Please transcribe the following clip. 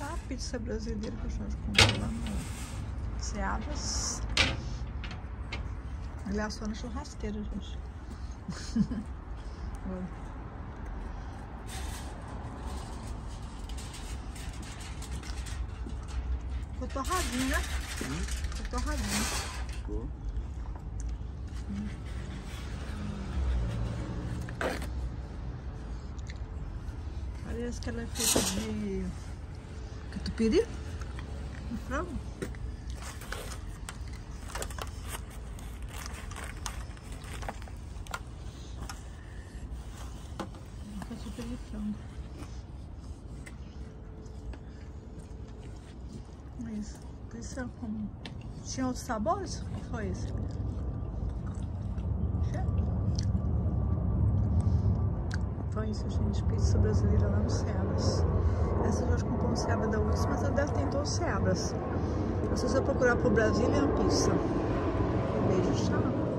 mostrar a pizza brasileira que a gente comprou lá no Seabras. Aliás, só na churrasqueira, gente. Ficou torradinho, né? Ficou torradinho. Ficou. Parece que ela é feita de catupiry, de frango. Catupiry de frango. Isso é como... Tinha outros sabores? O que foi esse? Foi isso, gente. Pizza brasileira lá no Seabras. Essa a gente comprou no Seabras da UFS, mas ela deve ter em todos os Seabras. Se você procurar por Brazilian Pizza. Um beijo, tchau.